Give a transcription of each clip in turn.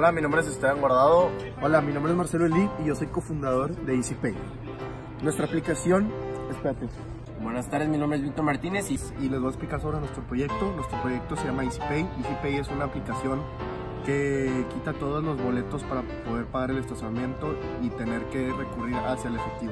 Hola, mi nombre es Esteban Guardado. Hola, mi nombre es Marcelo Elí y yo soy cofundador de EasyPay. Nuestra aplicación, espérate. Buenas tardes, mi nombre es Víctor Martínez y les voy a explicar sobre nuestro proyecto. Nuestro proyecto se llama EasyPay. EasyPay es una aplicación que quita todos los boletos para poder pagar el estacionamiento y tener que recurrir hacia el efectivo.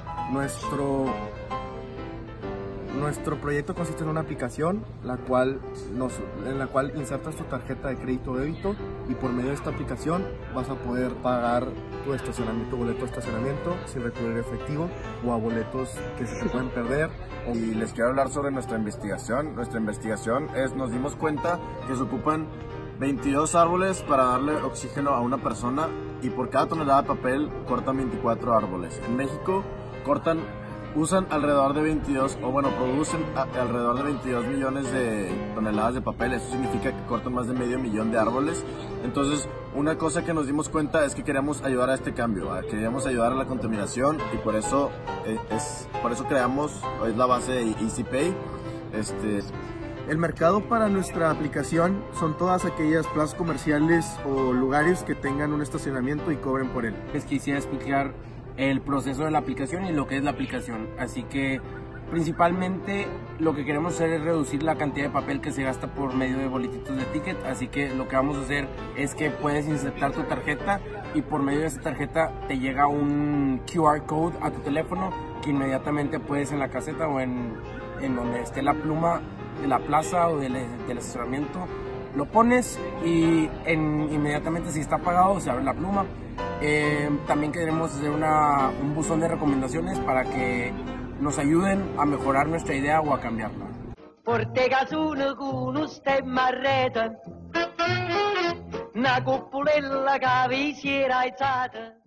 Nuestro proyecto consiste en una aplicación en la cual insertas tu tarjeta de crédito o débito y por medio de esta aplicación vas a poder pagar tu estacionamiento, boleto de estacionamiento sin recurrir a efectivo o a boletos que se te pueden perder. Y les quiero hablar sobre nuestra investigación. Nuestra investigación nos dimos cuenta que se ocupan 22 árboles para darle oxígeno a una persona y por cada tonelada de papel cortan 24 árboles. En México usan alrededor de producen alrededor de 22 millones de toneladas de papel. Eso significa que cortan más de medio millón de árboles. Entonces, una cosa que nos dimos cuenta es que queríamos ayudar a este cambio, queríamos ayudar a la contaminación y por eso creamos, es la base de EasyPay. El mercado para nuestra aplicación son todas aquellas plazas comerciales o lugares que tengan un estacionamiento y cobren por él. Les quisiera explicar el proceso de la aplicación y lo que es la aplicación. Así que principalmente lo que queremos hacer es reducir la cantidad de papel que se gasta por medio de boletitos de ticket. Así que lo que vamos a hacer es que puedes insertar tu tarjeta y por medio de esa tarjeta te llega un QR code a tu teléfono que inmediatamente puedes en la caseta o en donde esté la pluma de la plaza o del estacionamiento, lo pones y inmediatamente si está apagado se abre la pluma. También queremos hacer un buzón de recomendaciones para que nos ayuden a mejorar nuestra idea o a cambiarla. Porte casino con usted marreta, una cupulella che vi si era alzata.